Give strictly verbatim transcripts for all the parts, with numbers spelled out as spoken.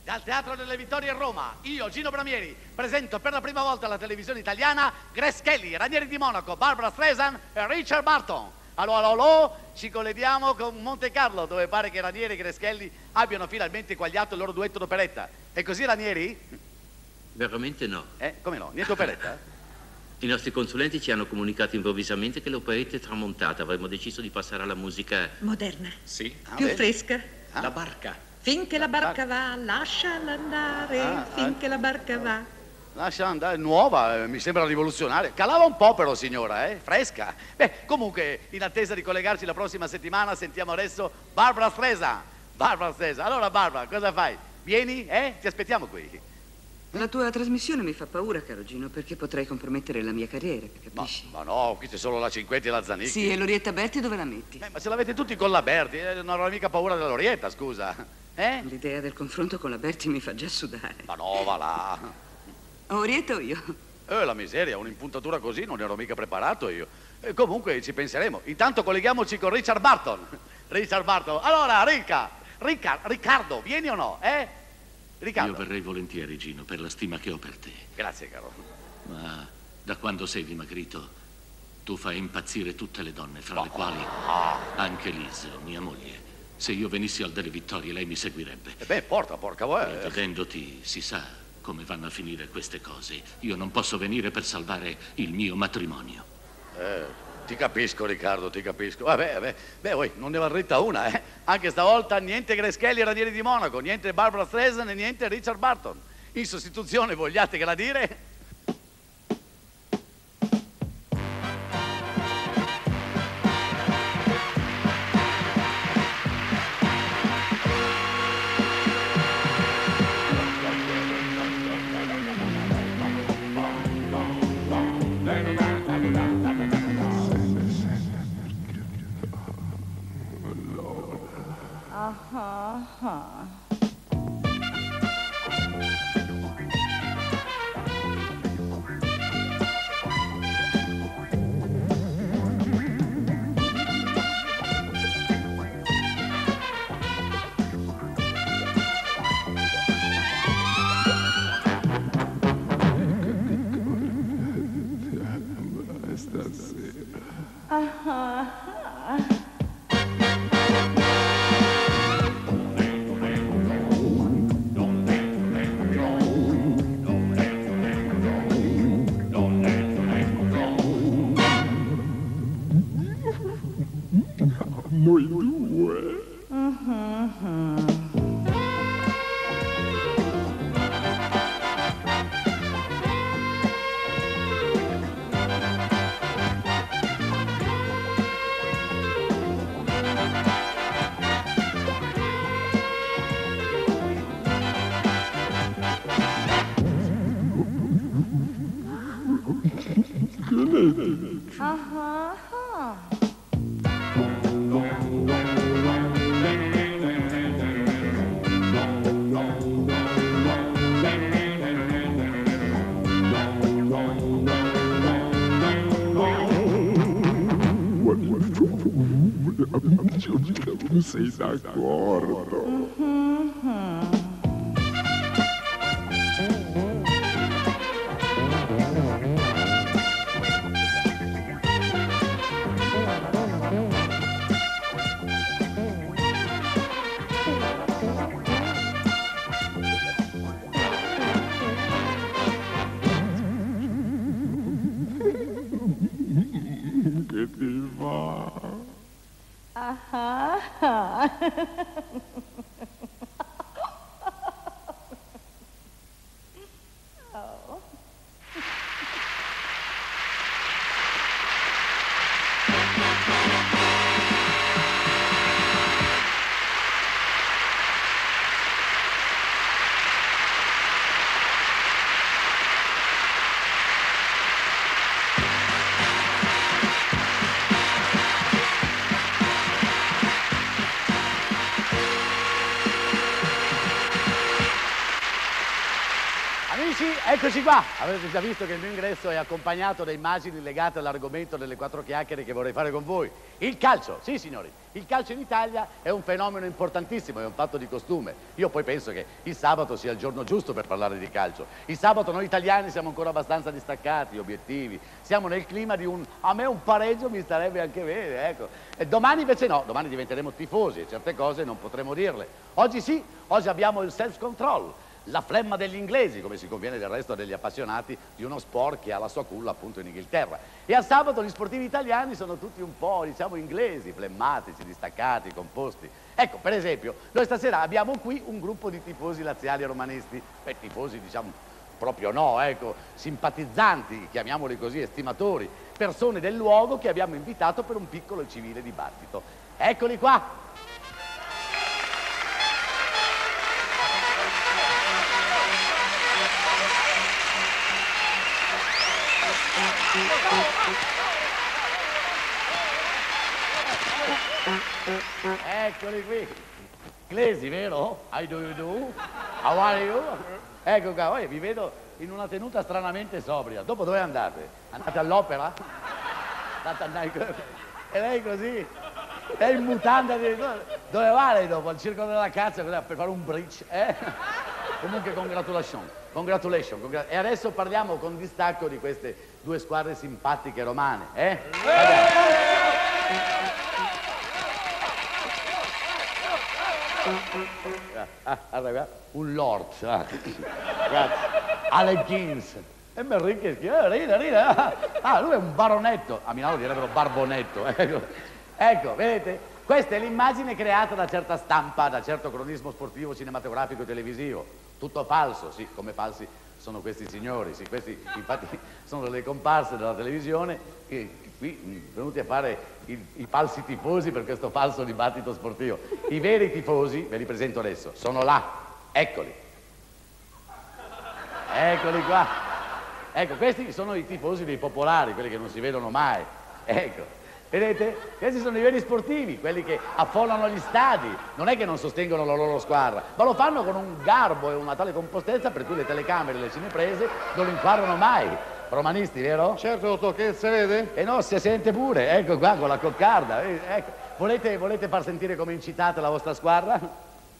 Dal Teatro delle Vittorie a Roma, io, Gino Bramieri, presento per la prima volta alla televisione italiana Grace Kelly, Ranieri di Monaco, Barbara Streisand e Richard Burton. Allora, allora, allora, ci colleghiamo con Monte Carlo, dove pare che Ranieri e Grace Kelly abbiano finalmente quagliato il loro duetto d'operetta. È così, Ranieri? Veramente no. Eh, come no? Niente operetta? I nostri consulenti ci hanno comunicato improvvisamente che l'operetta è tramontata. Avremmo deciso di passare alla musica... Moderna. Sì. Ah, Più beh. fresca. Ah. La barca. Finché la barca va, lasciala andare, Ah, finché ah. la barca va. Lascia andare, nuova, eh, mi sembra rivoluzionaria. Calava un po' però, signora, eh? Fresca. Beh, comunque, in attesa di collegarci la prossima settimana, sentiamo adesso Barbara Streisand. Barbara Streisand. Allora, Barbara, cosa fai? Vieni, eh? Ti aspettiamo qui. La tua trasmissione mi fa paura, caro Gino, perché potrei compromettere la mia carriera, Ma, capisci? ma no, qui c'è solo la Cinquetti e la Zanicchi. Sì, e l'Orietta Berti dove la metti? Eh, ma se l'avete tutti con la Berti, eh, non avrò mica paura dell'Orietta, scusa. Eh? L'idea del confronto con la Berti mi fa già sudare. Ma no, va là. Orietta o io? Eh, la miseria, un'impuntatura così non ero mica preparato io. Eh, comunque ci penseremo. Intanto colleghiamoci con Richard Burton. Richard Burton. Allora, Ricca, Ricca, Riccardo, vieni o no, eh? Riccardo. Io verrei volentieri, Gino, per la stima che ho per te. Grazie, caro. Ma da quando sei dimagrito, tu fai impazzire tutte le donne, fra le quali Ah. anche Liz, mia moglie. Se io venissi al Delle Vittorie, lei mi seguirebbe. E beh, porca, porca E voi. vedendoti, si sa come vanno a finire queste cose. Io non posso venire per salvare il mio matrimonio. Eh, ti capisco, Riccardo, ti capisco. Vabbè, vabbè, beh, voi, non ne va dritta una, eh. Anche stavolta niente Grace Kelly e Ranieri di Monaco, niente Barbara Streisand e niente Richard Burton. In sostituzione, vogliate gradire? Noi due. Che ne dici? Non sei d'accordo? Che ti fa? Amici, eccoci qua. Avete già visto che il mio ingresso è accompagnato da immagini legate all'argomento delle quattro chiacchiere che vorrei fare con voi. Il calcio, sì signori, il calcio in Italia è un fenomeno importantissimo, è un fatto di costume. Io poi penso che il sabato sia il giorno giusto per parlare di calcio. Il sabato noi italiani siamo ancora abbastanza distaccati, obiettivi, siamo nel clima di un a me un pareggio mi starebbe anche bene, ecco. E domani invece no, domani diventeremo tifosi e certe cose non potremo dirle. Oggi sì, oggi abbiamo il self-control. La flemma degli inglesi, come si conviene del resto degli appassionati di uno sport che ha la sua culla appunto in Inghilterra. E al sabato gli sportivi italiani sono tutti un po', diciamo, inglesi, flemmatici, distaccati, composti. Ecco, per esempio, noi stasera abbiamo qui un gruppo di tifosi laziali e romanisti, beh, tifosi diciamo proprio no, ecco, simpatizzanti, chiamiamoli così, estimatori, persone del luogo che abbiamo invitato per un piccolo e civile dibattito. Eccoli qua! Eccoli qui, inglesi, vero? How do you do? How are you? Ecco qua, oh, vi vedo in una tenuta stranamente sobria. Dopo dove andate? Andate all'opera? Andate andare... E lei così? È in mutanda addirittura. Dove va lei dopo? Al circolo della cazza per fare un bridge? Eh? Comunque congratulations, congratulations, congratulations. E adesso parliamo con distacco di queste due squadre simpatiche romane, eh? Ah, ah, un lord, ah. Grazie. Alec Guinness. E mi ricche, eh, ride, ride. Ah, lui è un baronetto. A Milano direbbero barbonetto. Ecco, ecco, vedete? Questa è l'immagine creata da certa stampa, da certo cronismo sportivo, cinematografico e televisivo. Tutto falso, sì, come falsi sono questi signori, sì, questi infatti sono delle comparse della televisione che qui venuti a fare i, i falsi tifosi per questo falso dibattito sportivo. I veri tifosi, ve li presento adesso, sono là, eccoli. Eccoli qua. Ecco, questi sono i tifosi dei popolari, quelli che non si vedono mai. Ecco. Vedete? Questi sono i veri sportivi, quelli che affollano gli stadi. Non è che non sostengono la loro squadra, ma lo fanno con un garbo e una tale compostezza per cui le telecamere e le cineprese non lo inquadrano mai. Romanisti, vero? Certo, dottor, che si vede? E no, si sente pure, ecco qua con la coccarda. Ecco. Volete, volete far sentire come incitate la vostra squadra?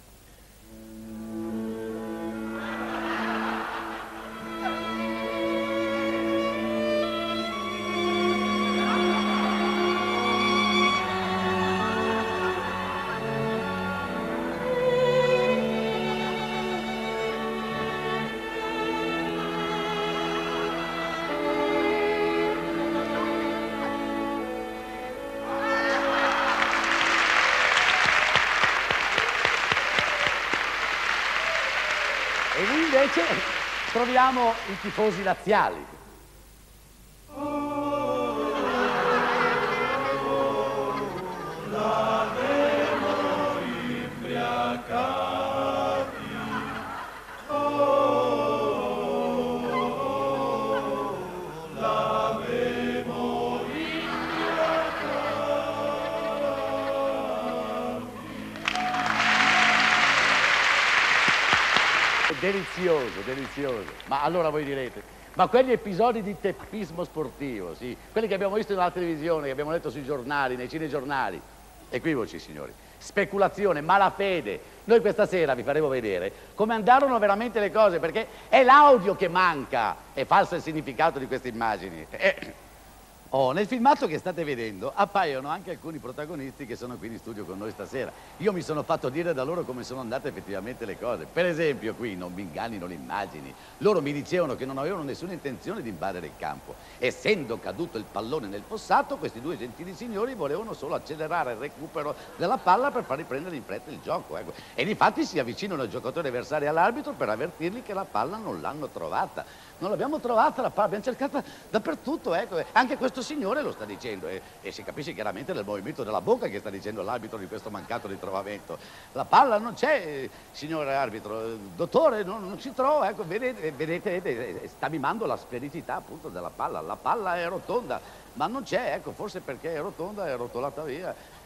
E qui invece troviamo i tifosi laziali. Delizioso, delizioso. Ma allora voi direte, ma quegli episodi di teppismo sportivo, sì, quelli che abbiamo visto nella televisione, che abbiamo letto sui giornali, nei cinegiornali, equivoci signori, speculazione, malafede. Noi questa sera vi faremo vedere come andarono veramente le cose, perché è l'audio che manca, è falso il significato di queste immagini. Eh. Oh, nel filmato che state vedendo appaiono anche alcuni protagonisti che sono qui in studio con noi stasera. Io mi sono fatto dire da loro come sono andate effettivamente le cose. Per esempio qui, non mi ingannino le immagini, loro mi dicevano che non avevano nessuna intenzione di invadere il campo. Essendo caduto il pallone nel fossato, questi due gentili signori volevano solo accelerare il recupero della palla per far riprendere in fretta il gioco. Ecco. E difatti si avvicinano ai giocatori avversari all'arbitro per avvertirli che la palla non l'hanno trovata. Non l'abbiamo trovata la palla, abbiamo cercata dappertutto, ecco. Anche questo signore lo sta dicendo e, e si capisce chiaramente dal movimento della bocca che sta dicendo l'arbitro di questo mancato ritrovamento. La palla non c'è, signore arbitro, dottore, non, non si trova, ecco, vedete, vedete, vedete, sta mimando la sfericità appunto della palla. La palla è rotonda, ma non c'è, ecco, forse perché è rotonda è rotolata via.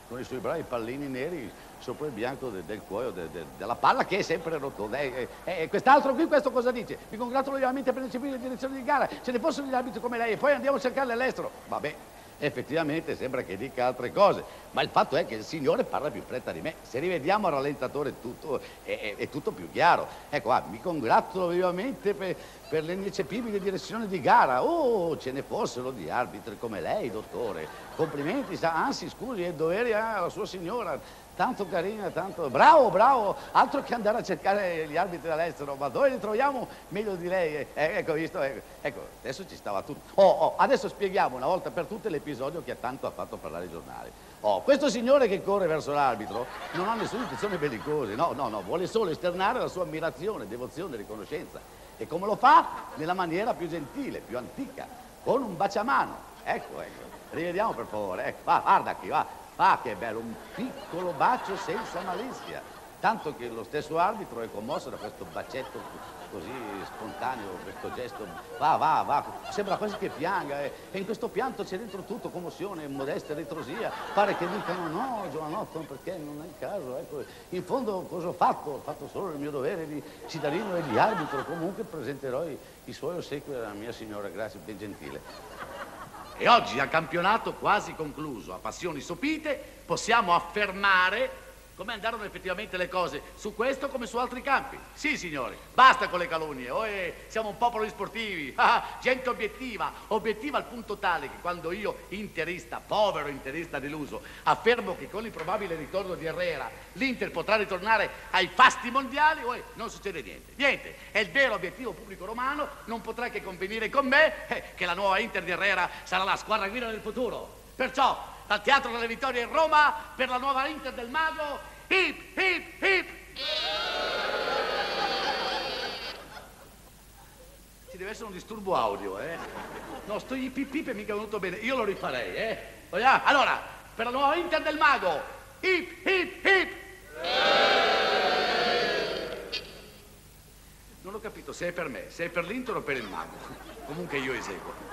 con i suoi bravi pallini neri sopra il bianco de, del cuoio de, de, della palla che è sempre rotonda. E, e, e quest'altro qui questo cosa dice? Mi congratulo vivamente per recepire le direzioni di gara, ce ne fossero gli arbitri come lei e poi andiamo a cercarle all'estero. Vabbè, effettivamente sembra che dica altre cose, ma il fatto è che il signore parla più in fretta di me. Se rivediamo al rallentatore tutto è, è, è tutto più chiaro. Ecco, ah, mi congratulo vivamente per, per l'ineccepibile direzione di gara. Oh, ce ne fossero di arbitri come lei, dottore. Complimenti, sa, anzi, scusi, è dovere alla sua signora. Tanto carina, tanto... Bravo, bravo! Altro che andare a cercare gli arbitri all'estero, ma dove li troviamo meglio di lei? Eh, ecco, visto, ecco, ecco, adesso ci stava tutto. Oh, oh, adesso spieghiamo una volta per tutte l'episodio che tanto ha fatto parlare i giornali. Oh, questo signore che corre verso l'arbitro non ha nessuna intenzione bellicose, no, no, no, vuole solo esternare la sua ammirazione, devozione, riconoscenza. E come lo fa? Nella maniera più gentile, più antica, con un baciamano. Ecco, ecco, rivediamo per favore, ecco, va, guarda qui, va. Ah, che bello, un piccolo bacio senza malizia. Tanto che lo stesso arbitro è commosso da questo bacetto così spontaneo, questo gesto. Va, va, va, sembra quasi che pianga. E, e in questo pianto c'è dentro tutto commozione, modestia, ritrosia. Pare che dicano, no, giovanotto, perché non è il caso. Ecco, in fondo cosa ho fatto? Ho fatto solo il mio dovere di cittadino e di arbitro. Comunque presenterò i, i suoi ossequi alla mia signora, grazie, ben gentile. E oggi, a campionato quasi concluso, a passioni sopite, possiamo affermare come andarono effettivamente le cose, su questo come su altri campi. Sì, signori, basta con le calunnie, oh, eh, siamo un popolo di sportivi, ah, gente obiettiva, obiettiva al punto tale che quando io, interista, povero interista deluso, affermo che con il probabile ritorno di Herrera l'Inter potrà ritornare ai fasti mondiali, oh, eh, non succede niente, niente. E il vero obiettivo pubblico romano non potrà che convenire con me eh, che la nuova Inter di Herrera sarà la squadra guida del futuro. Perciò, dal Teatro delle Vittorie in Roma, per la nuova Inter del Mago, hip, hip, hip! Ci deve essere un disturbo audio, eh? No, sto hip hip hip e mica è venuto bene. Io lo rifarei, eh? Vogliamo? Allora, per la nuova Inter del Mago, hip, hip, hip! Non ho capito se è per me, se è per l'Inter o per il Mago. Comunque io eseguo.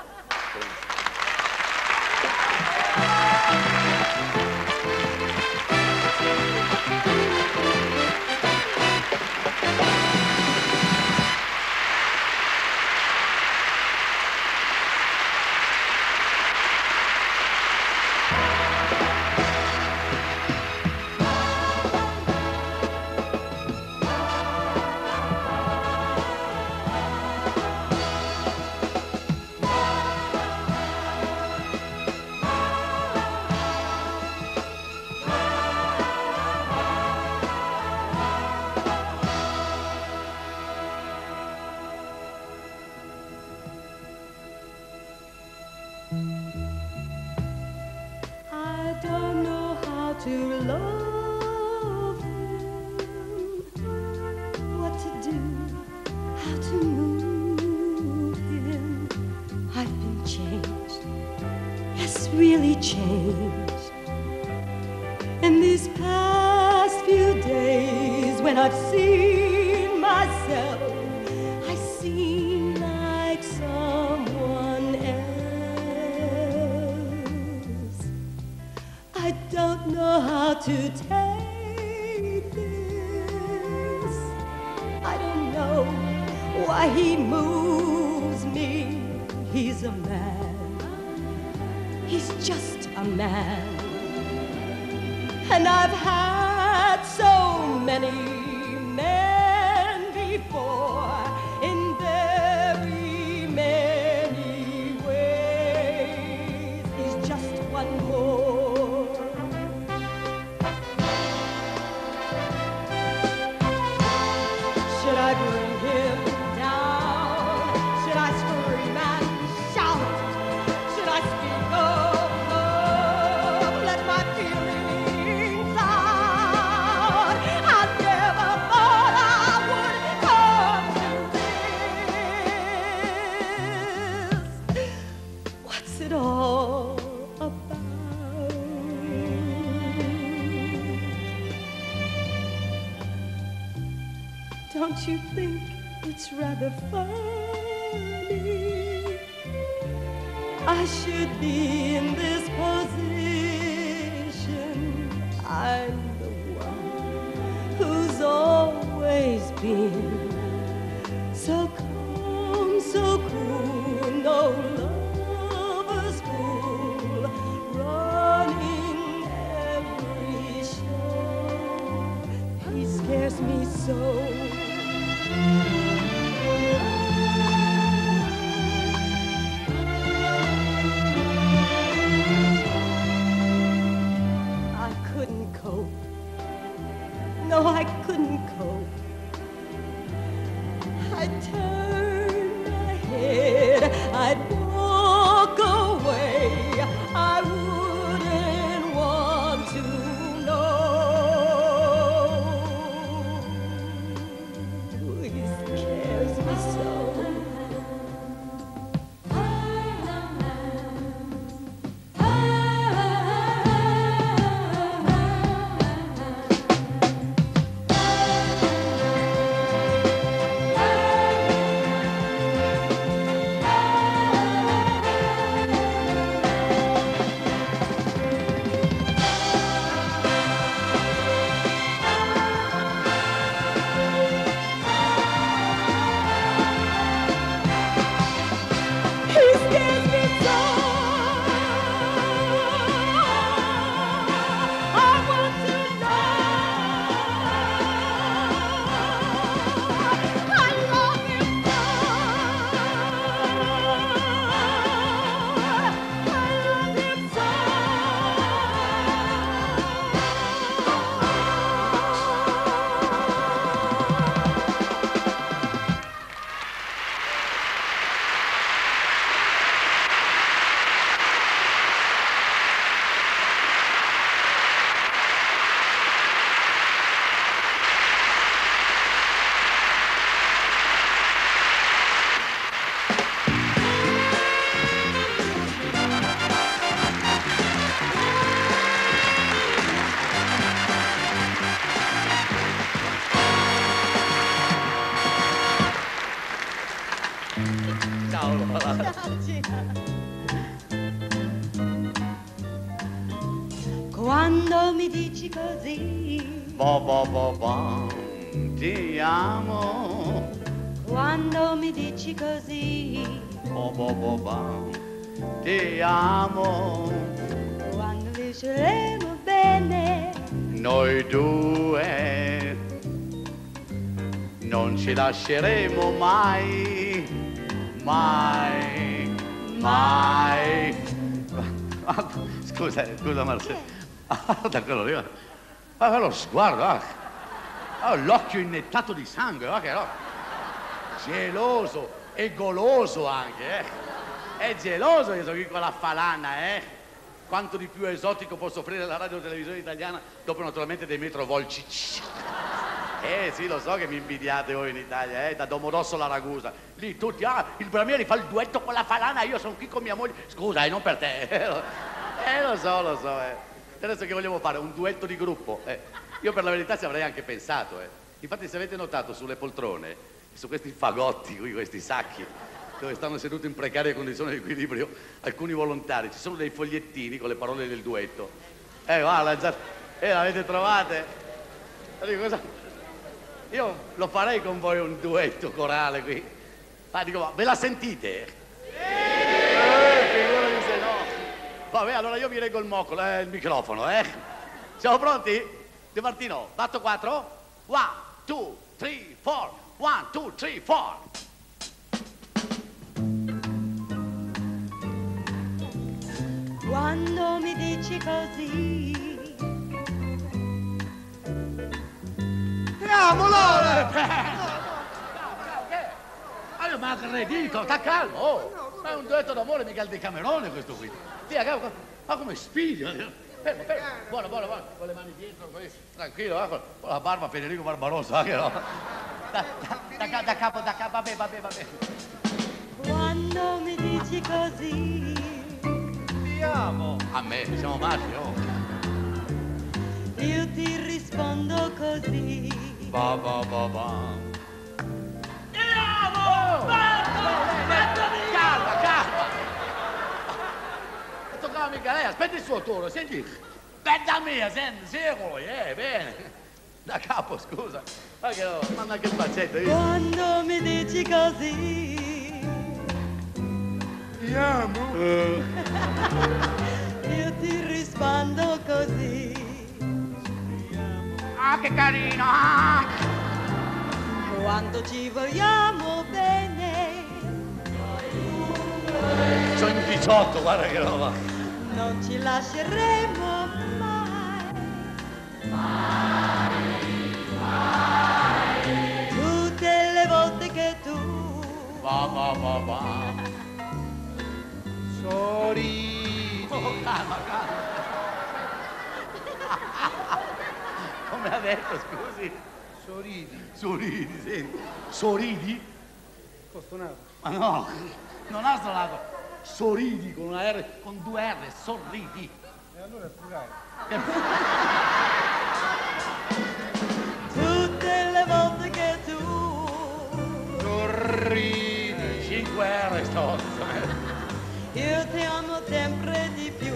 Don't you think it's rather funny? I should be in this position No, I couldn't cope. I'd turn my head, I'd walk away. I wouldn't want to know. It scares me so. Quando mi dici così, Bo bo bo bo, ti amo. quando mi dici così, Bo bo bo bo, ti amo. quando visceremo bene, Noi due non ci lasceremo mai, mai, mai. Ah, Scusa, scusa Marcello. Ah, da quello lì. Ah, lo sguardo, ah. Ah, l'occhio innettato di sangue, ah, che no. Geloso e goloso anche, eh. È geloso io sono qui con la falana, eh. Quanto di più esotico posso offrire la radio televisione italiana dopo naturalmente dei metrovolci. Eh sì, lo so che mi invidiate voi in Italia, eh, da Domodossola a Ragusa. Lì tutti, ah, il Bramieri fa il duetto con la falana, io sono qui con mia moglie. Scusa, eh, non per te. Eh, lo so, lo so, eh. Adesso che vogliamo fare? Un duetto di gruppo? Eh. Io per la verità ci avrei anche pensato, eh. Infatti se avete notato sulle poltrone, su questi fagotti qui, questi sacchi, dove stanno seduti in precarie condizioni di equilibrio alcuni volontari, ci sono dei fogliettini con le parole del duetto. Eh, guarda, già, eh, l'avete trovate? Dico, cosa? Io lo farei con voi un duetto corale qui. Ah, dico, ma ve la sentite? Eh, figurati se no. Vabbè, allora io vi reggo il moccolo, eh, il microfono, eh. Siamo pronti? De Martino, batto quattro. One, two, three, four. One, two, three, four. quando mi dici così, Andiamo, Lore! Allora, ma aggredito, sta calmo, oh! Ma è un duetto d'amore, mica il Decamerone questo qui. Via, cavolo, ma come spiglia? Fermo, fermo, buono, buono, buono, con le mani dietro, così, tranquillo, eh, con con la barba Federico Barbarossa, anche no? Da, da, da, da capo, da capo, vabbè, vabbè, vabbè. quando mi dici così, Ti amo! A me, siamo maschi, oh! io ti rispondo così. Ba ba ba ba. Calma, calma! Non toccava mica lei, aspetti il suo turno, senti. Bella mia, senti, secolo, eh, bene. Da capo, scusa. Ma che no, manda anche il bacetto, io. Quando mi dici così, Ti amo. io ti rispondo così. Ah, che carino! Ah. quando ci vogliamo bene. Sono in diciotto, guarda che roba. Non ci lasceremo mai. Tutte le volte che tu Va, va, va, va. Sorridi. Oh, calma, calma. Come ha detto, scusi? Sorridi. Sorridi, senti. Sorridi? Ho stonato. Ma no, non ha suonato. Sorridi con una R, con due R, sorridi. E allora spiegare. tutte le volte che tu Sorridi. cinque R stavolta. io ti amo sempre di più.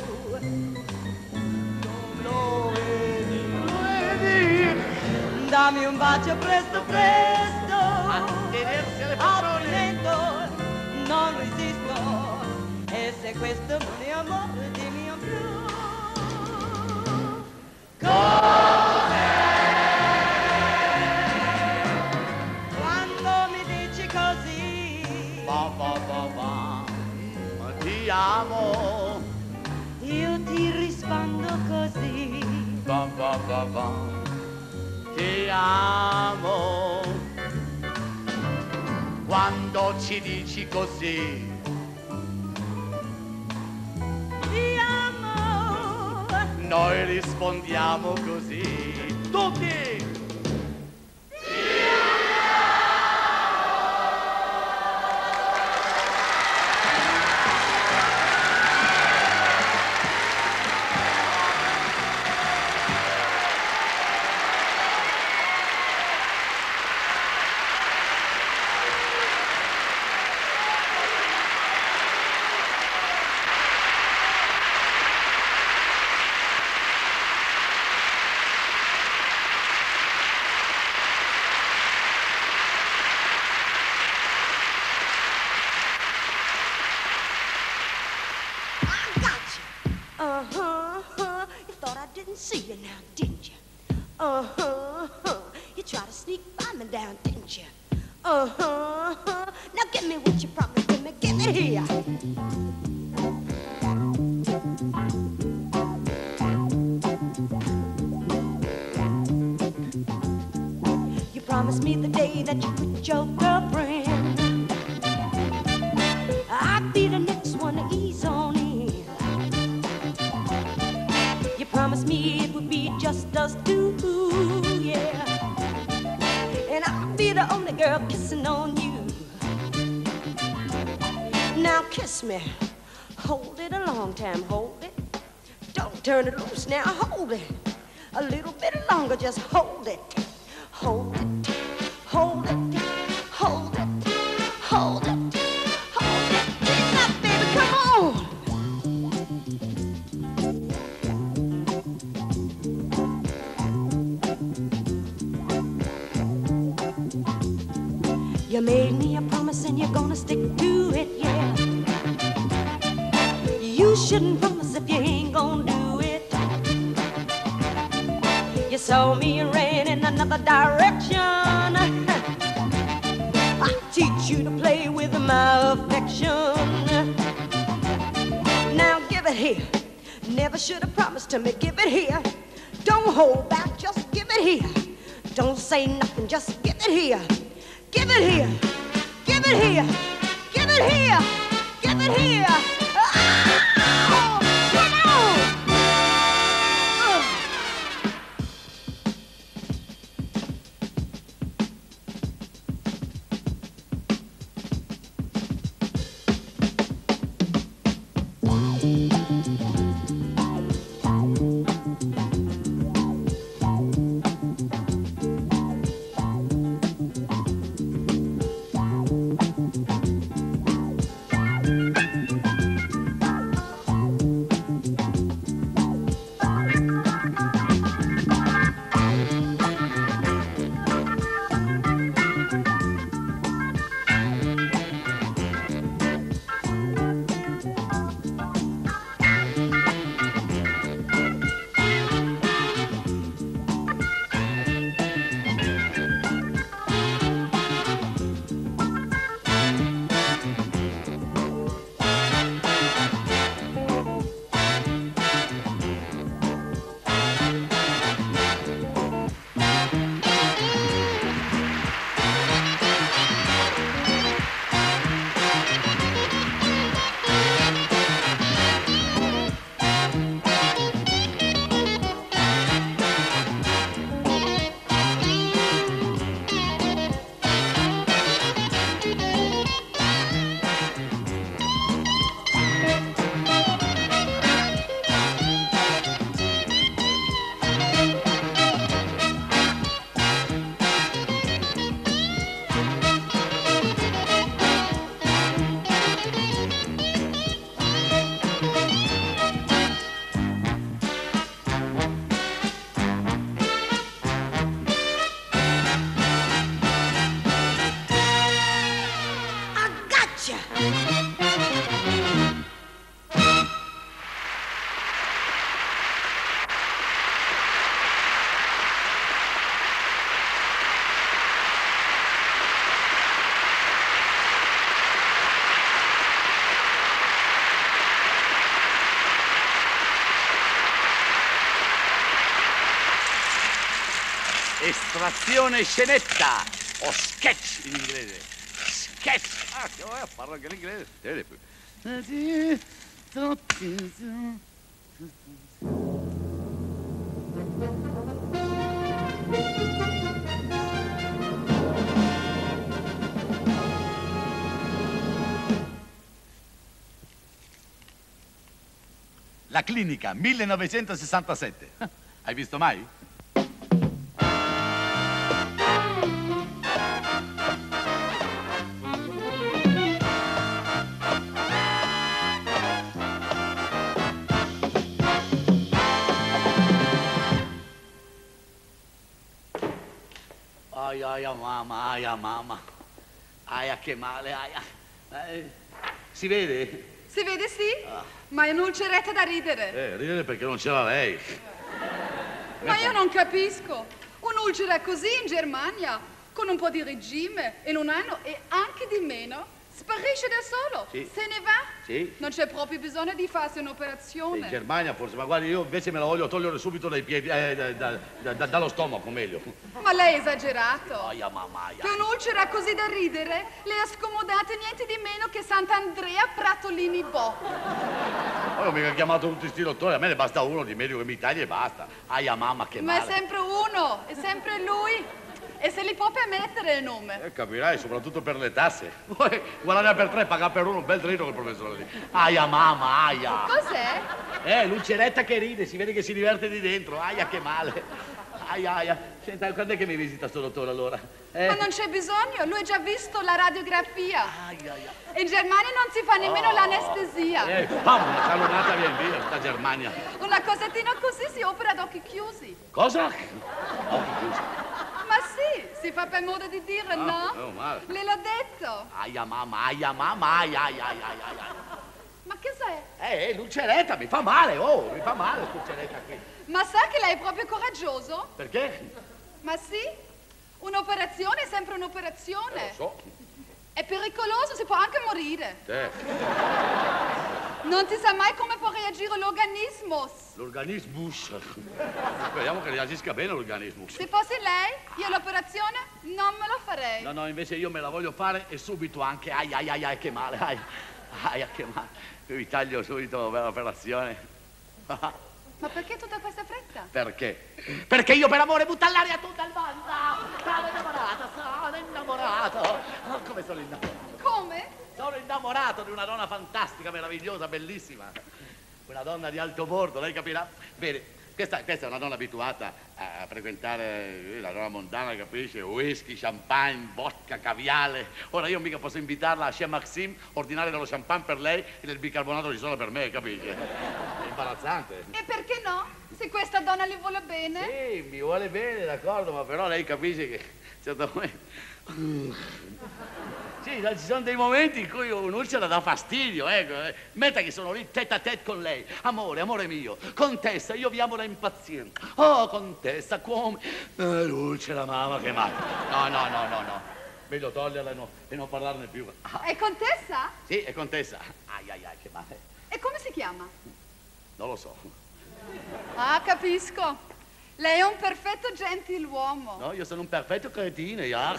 Lo vedi, lo vedi. Dammi un bacio presto presto. A tenersi alle poltrone. Altrimenti non resisto. E se questo non è amore, dimmi un più. Quando mi dici così, Va, va, va, va. Ma ti amo. io ti rispondo così. Va, va, va, va. Ti amo. Quando ci dici così. Ti amo. Noi rispondiamo così. Tutti! Uh-huh, you thought I didn't see you now, didn't you? Uh-huh, you tried to sneak by me down, didn't you? Uh-huh, now give me what you promised, give me, give it here. You promised me the day that you quit your girlfriend, I'd be the next one to ease on in. You promised me it would be just us two, yeah. And I'll be the only girl kissing on you. Now kiss me, hold it a long time, hold it. Don't turn it loose now, hold it. A little bit longer, just hold it. Hold it, hold it, hold it, hold it, hold it. Get it up, baby, come on. You made me a promise and you're gonna stick to it, yeah. You shouldn't promise if you ain't gonna do it. You saw me and ran in another direction. I teach you to play with my affection. Now give it here. Never should have promised to me. Give it here. Don't hold back, just give it here. Don't say nothing, just give it here. Give it here. Give it here. Give it here. Give it here. Oh, come on. Estrazione scenetta o sketch in inglese. Sketch. Ah, che vuoi, parlo anche l'inglese. La clinica, millenovecentosessantasette. Hai visto mai? Aia, aia, mamma, aia, mamma. Aia, che male, aia. Eh, si vede? Si vede sì, ah. Ma è un'ulceretta da ridere. Eh, ridere perché non c'era lei. Ma io non capisco. Un'ulcera così in Germania, con un po' di regime, in un anno e anche di meno, sparisce da solo. Sì. Se ne va. Sì. Non c'è proprio bisogno di farsi un'operazione. In Germania forse, ma guardi, io invece me la voglio togliere subito dai piedi, eh, da, da, da, da, dallo stomaco, meglio. Ma lei è esagerato. Aia, mamma, aia. Per un'ulcera così da ridere, le ha scomodate niente di meno che Sant'Andrea Pratolini Bo. Poi ho mica chiamato tutti sti dottori, a me ne basta uno di medico che mi taglia e basta. Aia, mamma, che Ma male. è sempre uno, è sempre lui. E se li può permettere il nome? Eh, capirai, soprattutto per le tasse. Poi guadagnare per tre, pagare per uno, un bel trino quel professore lì. Aia, mamma, aia. Cos'è? Eh, l'ulceretta che ride, si vede che si diverte di dentro. Aia, che male. Aia, aia. Senta, quando è che mi visita sto dottore allora? Eh? Ma non c'è bisogno, lui ha già visto la radiografia. Aia, aia. In Germania non si fa nemmeno Oh. l'anestesia. Eh, pam, una cannonata via via, sta Germania. Una cosettina così si opera ad occhi chiusi. Cosa? Occhi chiusi. Ma sì, si fa per modo di dire, Ah, no? meno male. Le l'ho detto. Aia, mamma, aia, mamma, aia, aia, aia, aia, aia. Ma che sai? Eh, l'ulceretta, mi fa male, oh, mi fa male l'ulceretta qui. Ma sa che lei è proprio coraggioso? Perché? Ma sì, un'operazione è sempre un'operazione. Eh, lo so. È pericoloso, si può anche morire. Eh. Non si sa mai come può reagire l'organismo. L'organismo. Speriamo che reagisca bene l'organismo. Se fossi lei, io l'operazione non me lo farei. No, no, invece io me la voglio fare e subito anche. Ai, ai, ai, ai, che male, ai. Ai, che male. Io vi taglio subito per l'operazione. Ma perché tutta questa fretta? Perché? Perché io per amore butto all'aria tutto il mondo! Sono innamorato, sono innamorato! Oh, come sono innamorato? Come? Sono innamorato di una donna fantastica, meravigliosa, bellissima. Una donna di alto bordo, lei capirà? Bene, questa, questa è una donna abituata a frequentare la donna mondana, capisce? Whisky, champagne, vodka, caviale. Ora io mica posso invitarla a Chez Maxime, ordinare dello champagne per lei e del bicarbonato di soda per me, capisce? È imbarazzante. E perché no? Se questa donna le vuole bene? Sì, mi vuole bene, d'accordo, ma però lei capisce che a un certo momento... Sì, ci sono dei momenti in cui un'ulcera dà fastidio, ecco. Eh. Metta che sono lì tête à tête con lei. Amore, amore mio, Contessa, io vi amo da impazzire. Oh, Contessa, come... Eh, l'ulcera, mamma, che male. No, no, no, no, no. Meglio toglierla e, no, e non parlarne più. Ah. È Contessa? Sì, è Contessa. Ai, ai, ai, che male. E come si chiama? Non lo so. Ah, capisco. Lei è un perfetto gentiluomo. No, io sono un perfetto cretino, ja.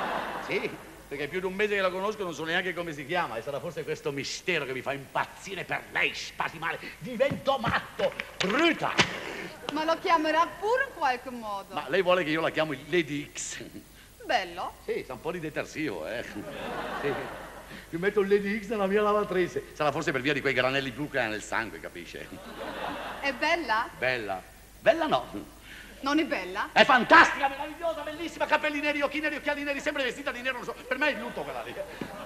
Sì. Perché è più di un mese che la conosco, non so neanche come si chiama. E sarà forse questo mistero che mi fa impazzire per lei, spasimare. Divento matto, bruta. Ma lo chiamerà pure in qualche modo. Ma lei vuole che io la chiamo Lady X? Bello. Sì, sa un po' di detersivo, eh. Sì. Io metto il Lady X nella mia lavatrice. Sarà forse per via di quei granelli blu che ha nel sangue, capisce? È bella? Bella. Bella no. Non è bella? È fantastica, meravigliosa, bellissima, capelli neri, occhi neri, occhiali neri, sempre vestita di nero, non so. Per me è il lutto quella lì.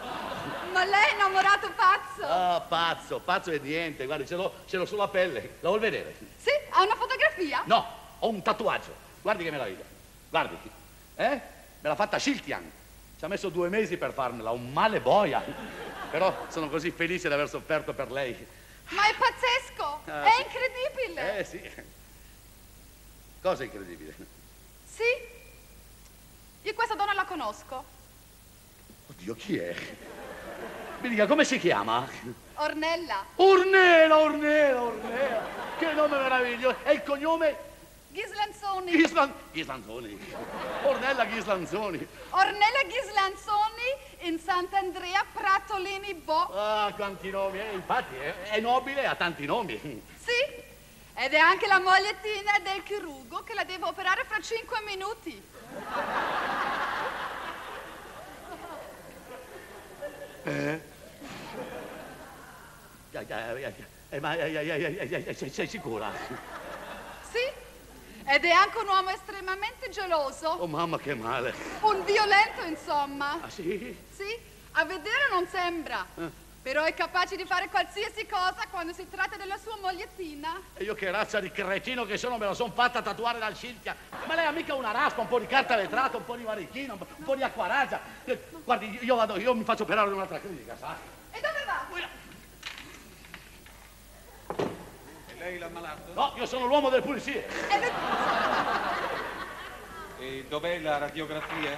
Ma lei è innamorato pazzo? Ah, pazzo, pazzo è niente, guardi, ce l'ho, ce l'ho sulla pelle. La vuol vedere? Sì, ha una fotografia? No, ho un tatuaggio. Guardi che meraviglia. Guardi. Eh? Me l'ha fatta Shiltian. Ci ha messo due mesi per farmela, un male boia. Però sono così felice di aver sofferto per lei. Ma è pazzesco! Ah, è sì. incredibile! Eh, sì. Cosa incredibile? Sì? Io questa donna la conosco. Oddio, chi è? Mi dica, come si chiama? Ornella. Ornella, Ornella, Ornella. Che nome meraviglioso. E il cognome? Ghislanzoni. Ghislan... Ghislanzoni. Ornella Ghislanzoni. Ornella Ghislanzoni in Sant'Andrea Pratolini Bo. Ah, quanti nomi, eh? Infatti è, è nobile, ha tanti nomi. Sì, ed è anche la mogliettina del chirurgo che la devo operare fra cinque minuti. Eh? Eh, ma eh, eh, eh, eh, sei, sei sicura? Sì, ed è anche un uomo estremamente geloso. Oh mamma, che male. Un violento, insomma. Ah, sì? Sì, a vedere non sembra. Eh. Però è capace di fare qualsiasi cosa quando si tratta della sua mogliettina. E io che razza di cretino che sono, me la son fatta tatuare dal Cinzia. Ma lei ha mica una raspa, un po' di carta vetrata, un po' di varichino, un po', un po' di acquaraggia. Eh, Guardi, io vado, io mi faccio operare in un'altra clinica, sa? E dove va? E lei l'ha ammalato? No, io sono l'uomo delle pulizie. E, e dov'è la radiografia?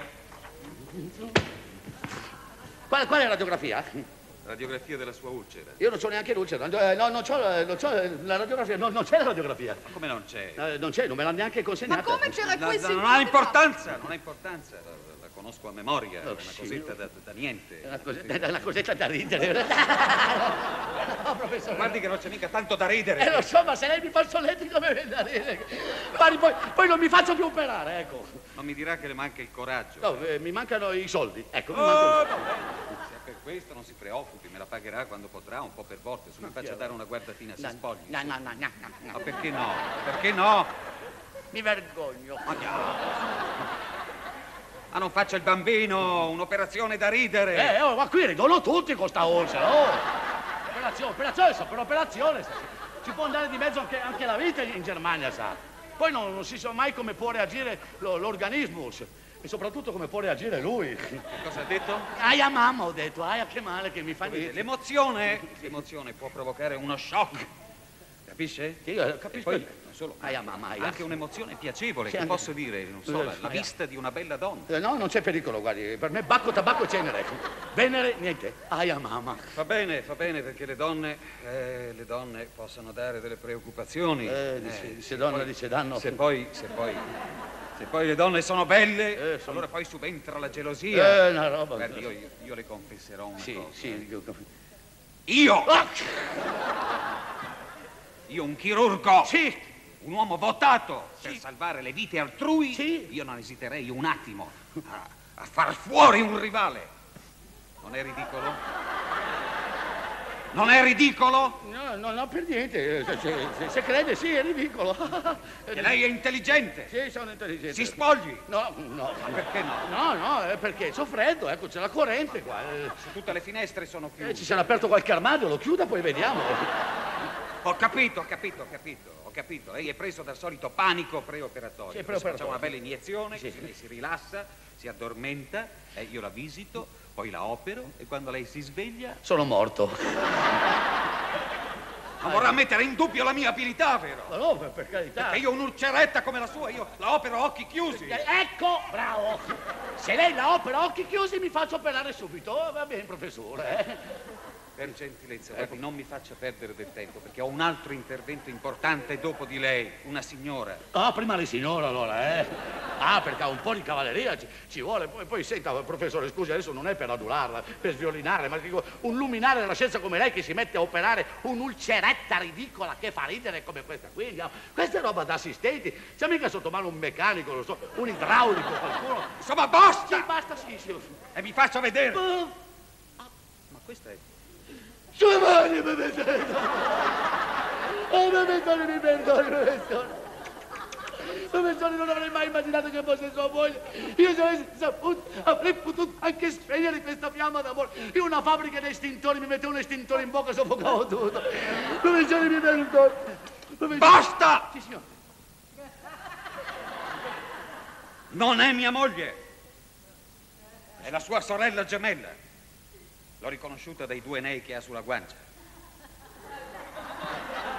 Qual, qual è la radiografia? Radiografia della sua ulcera. Io non c'ho neanche l'ulcera, eh, no, non c'ho, non c'ho la radiografia, no, non c'è la radiografia. Ma come non c'è? Eh, non c'è, non me l'ha neanche consegnata. Ma come c'era No, qui? no, non ha importanza, non ha importanza. La, la conosco a memoria, è Oh, una sì. cosetta da, da niente. È una, cosetta, è una cosetta da ridere. No, professore. Guardi che non c'è mica tanto da ridere. Eh, lo so, ma se lei mi fa il solletico come viene da ridere. Guardi, poi, poi non mi faccio più operare, ecco. Non mi dirà che le manca il coraggio. No, eh, mi mancano i soldi, ecco, mi Oh, mancano i va soldi. bene. Se è per questo non si preoccupi, me la pagherà quando potrà, un po' per volta. Se mi faccia dare una guardatina, si No, spogli. no, no, no, no, no. Ma perché no? Perché no? Mi vergogno. Ma non faccia il bambino, un'operazione da ridere. Eh, oh, ma qui ridono tutti con sta ulcera, oh. Operazione, operazione, so, per operazione. Ci può andare di mezzo anche, anche la vita in Germania, sa. Poi non, non si sa mai come può reagire lo- l'organismo e soprattutto come può reagire lui. Cosa ha detto? Aia mamma, ho detto, aia che male che mi fa Vedete, niente. l'emozione, l'emozione può provocare uno shock. Capisce? Sì, io E capisco. poi, non solo, Aia mamma, aia. anche un'emozione piacevole, Sì, che anche- posso dire, non so, la, la Aia. vista di una bella donna. Eh, No, non c'è pericolo, guardi, per me bacco, tabacco e cenere. Venere, niente. Aia mamma. Va bene, va bene, perché le donne, eh, le donne possono dare delle preoccupazioni. Eh, dice- dice donna, poi- dice danno. Se poi, se poi, se poi le donne sono belle, Eh, sono- allora poi subentra la gelosia. Eh, una roba. Guardi, io, io- io le confesserò una Sì, cosa. sì. io- Io, Ah! io un chirurgo, Sì, un uomo votato per salvare le vite altrui, Sì. io non esiterei un attimo a, a far fuori un rivale. Non è ridicolo? Non è ridicolo? no, no, no, per niente. Se, se- se- se crede, sì, è ridicolo. Che lei è intelligente. Sì, sono intelligente. Si spogli. No, no. Ma perché no? No, no, è perché c'ho freddo, ecco, c'è la corrente qua. Eh, Se tutte le finestre sono eh, chiuse. ci sarà aperto qualche armadio, lo chiuda, poi vediamo. Ho capito, ho capito, ho capito, ho capito. Lei è preso dal solito panico preoperatorio. Sì, Adesso preoperatorio. facciamo una bella iniezione, Sì. così lei si rilassa, si addormenta, eh, io la visito, poi la opero e quando lei si sveglia Sono morto. non vorrà mettere in dubbio la mia abilità, vero? Ma no, per, per carità. Perché io ho un'ulceretta come la sua, io la opero a occhi chiusi. Eh, Ecco, bravo. Se lei la opera a occhi chiusi mi faccio operare subito. Oh, va bene, professore. eh. Per gentilezza, guardi, non mi faccia perdere del tempo, perché ho un altro intervento importante dopo di lei, una signora. Ah, prima le signore allora, eh. Ah, perché ha un po' di cavalleria ci, ci vuole. Poi, poi senta, professore, scusi, adesso non è per adularla, per sviolinarla, ma dico, un luminare della scienza come lei che si mette a operare un'ulceretta ridicola che fa ridere come questa qui, andiamo. Questa è roba da assistenti. C'è mica sotto mano un meccanico, non so, un idraulico, qualcuno. Insomma, basta! Sì, basta, sì, sì. E mi faccia vedere. Ah, Ma questa è... Sue mani, professore! Oh, professore, mi perdoni, professore! Professore, non avrei mai immaginato che fosse sua moglie. Io se avessi saputo, avrei potuto anche spegnere questa fiamma d'amore. Io una fabbrica di estintori, mi mettevo un estintore in bocca e soffocavo tutto. Professore, mi perdoni. Professore- Basta! Sì, signor. Non è mia moglie. È la sua sorella gemella. L'ho riconosciuta dai due nei che ha sulla guancia.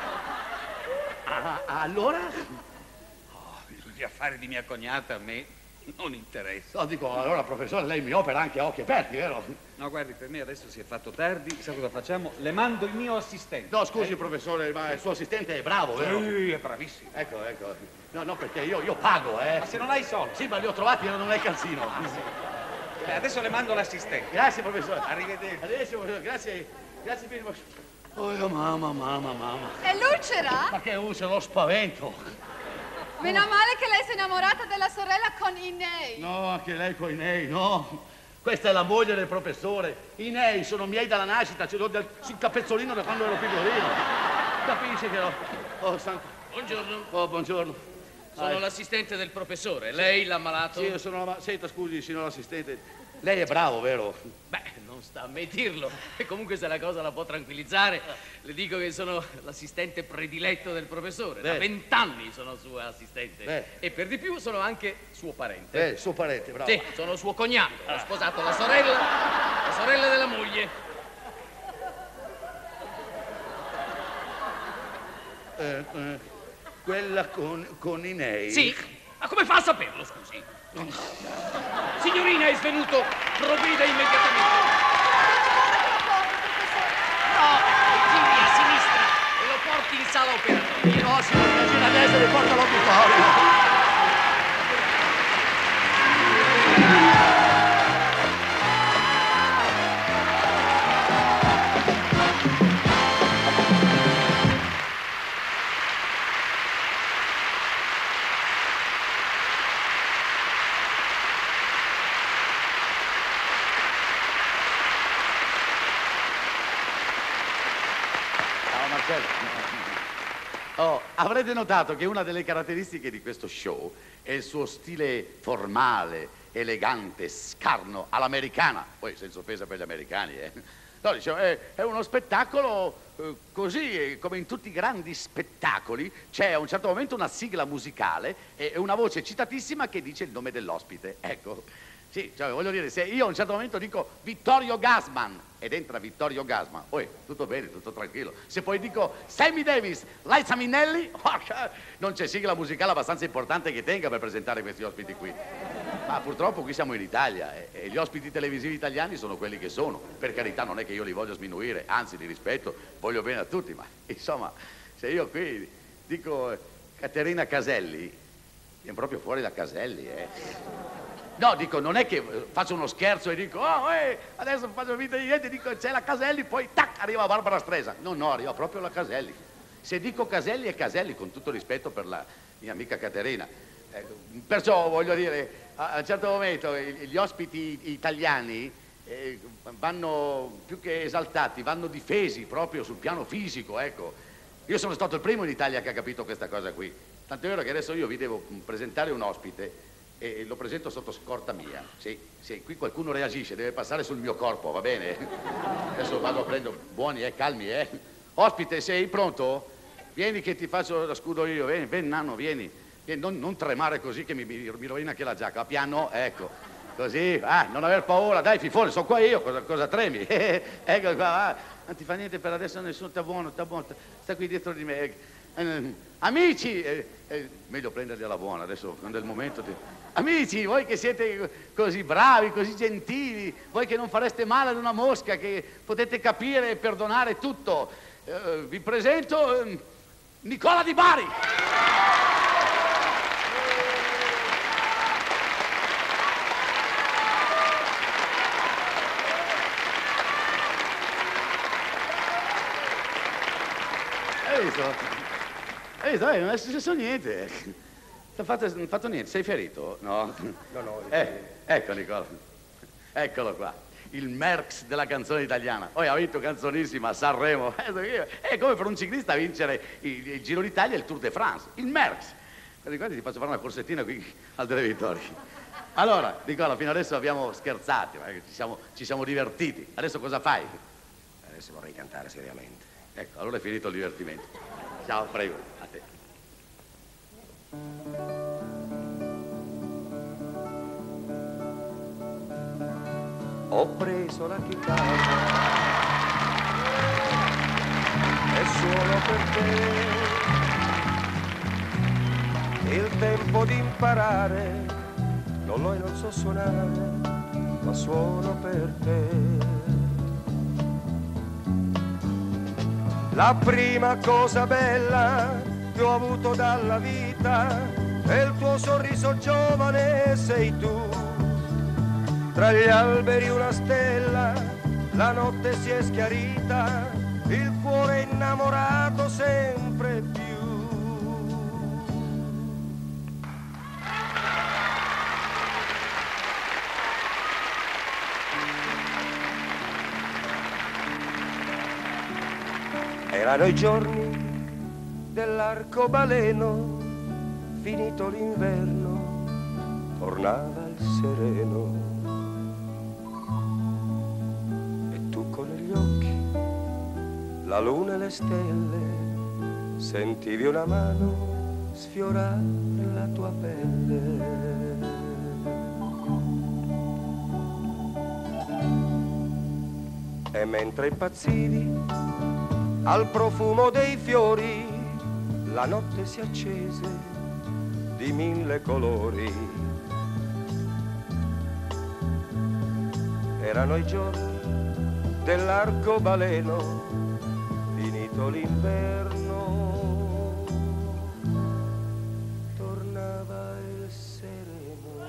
Ah, allora? Oh, gli affari di mia cognata a me Non interessa. No, dico, allora, professore, lei mi opera anche a occhi aperti, vero? No, guardi, per me adesso si è fatto tardi, sa cosa facciamo? Le mando il mio assistente. No, scusi, eh? professore, ma il suo assistente è bravo, vero? Sì, è bravissimo. Ecco, ecco. No, no, perché io, io pago, eh. Ma se non hai soldi? Sì, ma li ho trovati, erano nel calzino. Ah, sì. Eh, adesso le mando l'assistente. Grazie, professore. Arrivederci. Adesso, professore, grazie, grazie per il... Oh, mamma, mamma, mamma. È l'ulcera? Ma che usa lo spavento. Meno male che lei si è innamorata della sorella con i nei. No, anche lei con i nei, no. Questa è la moglie del professore. I nei sono miei dalla nascita, ce l'ho del sul capezzolino da quando ero piccolino. Capisci che ho... Oh, santo... Buongiorno. Oh, buongiorno. Sono Ah, l'assistente del professore. Lei l'ha malato? Sì, io sono la... Senta, scusi, signor assistente. Lei è bravo, vero? Beh, non sta a me dirlo. E comunque se la cosa la può tranquillizzare, le dico che sono l'assistente prediletto del professore. Da Beh. vent'anni sono sua assistente. Beh. E per di più sono anche suo parente. Eh, suo parente, bravo. Sì, sono suo cognato. Ho sposato la sorella, la sorella della moglie. Eh, eh, quella con, con i nei? Sì? Ma come fa a saperlo, scusi? Signorina, è svenuto. Provveda immediatamente. No, giri a sinistra e lo porti in sala operatoria. No, signorina, gira a destra e li porta all'obitorio. Oh, avrete notato che una delle caratteristiche di questo show è il suo stile formale, elegante, scarno, all'americana. Poi senza offesa per gli americani, eh. No, dicevo, è, è uno spettacolo eh, così, eh, come in tutti i grandi spettacoli, c'è a un certo momento una sigla musicale e una voce citatissima che dice il nome dell'ospite. Ecco, sì, cioè, voglio dire, se io a un certo momento dico Vittorio Gassman ed entra Vittorio Gassman, poi tutto bene, tutto tranquillo. Se poi dico Sammy Davis, Liza Minnelli, non c'è sigla musicale abbastanza importante che tenga per presentare questi ospiti qui. Ma purtroppo qui siamo in Italia e, e gli ospiti televisivi italiani sono quelli che sono. Per carità, non è che io li voglio sminuire, anzi li rispetto, voglio bene a tutti, ma insomma, se io qui dico Caterina Caselli, viene proprio fuori da Caselli, eh. No, dico, non è che faccio uno scherzo e dico, oh, eh, adesso faccio finta di niente, dico, c'è la Caselli, poi, tac, arriva Barbara Streisand. No, no, arriva proprio la Caselli. Se dico Caselli è Caselli, con tutto rispetto per la mia amica Caterina. Eh, perciò, voglio dire, a, a un certo momento gli ospiti italiani eh, vanno, più che esaltati, vanno difesi proprio sul piano fisico, ecco. Io sono stato il primo in Italia che ha capito questa cosa qui. Tanto è vero che adesso io vi devo presentare un ospite e lo presento sotto scorta mia. Sì, sì, qui qualcuno reagisce, deve passare sul mio corpo, va bene? Adesso vado a prendere, buoni, eh, calmi, eh. Ospite, sei pronto? Vieni che ti faccio lo scudo io, vieni, vieni, nano, vieni. vieni non, non tremare così che mi, mi, mi rovina anche la giacca, piano, ecco. Così, ah, non aver paura, dai, fifone, sono qua io, cosa, cosa tremi? Ecco qua, ah, non ti fa niente per adesso nessuno, sta buono, sta buono, sta qui dietro di me. Eh, amici, eh, eh, meglio prenderli alla buona, adesso quando è il momento di... Amici, voi che siete così bravi, così gentili, voi che non fareste male ad una mosca, che potete capire e perdonare tutto, eh, vi presento eh, Nicola Di Bari. Hai visto? Hai visto? Eh, non è successo niente. Non hai fatto, fatto niente, sei ferito? No? No, no. Eh, ecco Nicola, eccolo qua, il Merckx della canzone italiana. Poi ha vinto canzonissima a Sanremo. È come per un ciclista vincere il, il Giro d'Italia e il Tour de France. Il Merckx. Ricordi, ti faccio fare una corsettina qui al Televittorio. Allora, Nicola, fino adesso abbiamo scherzato, eh, ci, siamo, ci siamo divertiti. Adesso cosa fai? Adesso vorrei cantare seriamente. Ecco, allora è finito il divertimento. Ciao, prego, a te. Ho preso la chitarra e suono per te. Il tempo di imparare non lo non so suonare, ma suono per te. La prima cosa bella che ho avuto dalla vita è il tuo sorriso giovane, sei tu. Tra gli alberi una stella, la notte si è schiarita, il cuore innamorato sempre più. Erano i giorni dell'arcobaleno, finito l'inverno, tornava il sereno. E tu con gli occhi, la luna e le stelle, sentivi una mano sfiorare la tua pelle. E mentre impazzivi al profumo dei fiori, la notte si accese di mille colori. Erano i giorni dell'arcobaleno, finito l'inverno, tornava il sereno.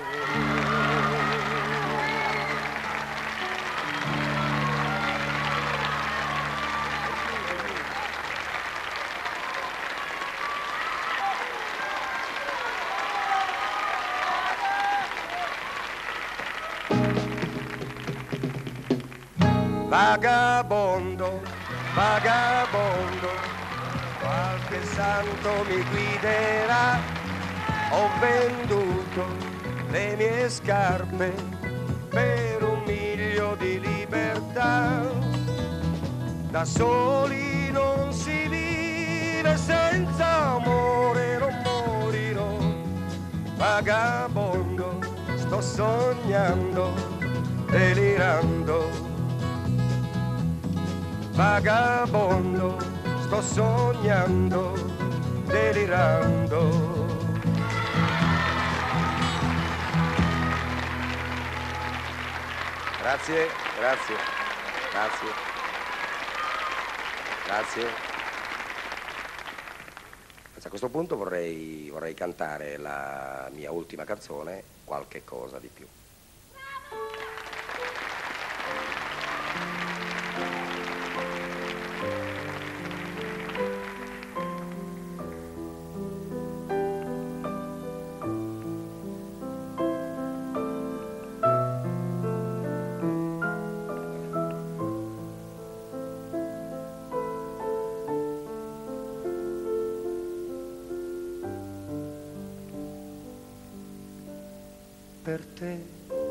Vagabondo, vagabondo, qualche santo mi guiderà. Ho venduto le mie scarpe per un miglio di libertà. Da soli non si vive, senza amore non morirò. Vagabondo, sto sognando, delirando. Vagabondo, sto sognando, delirando. Grazie, grazie, grazie, grazie. A questo punto vorrei, vorrei cantare la mia ultima canzone, Qualche cosa di più. Per te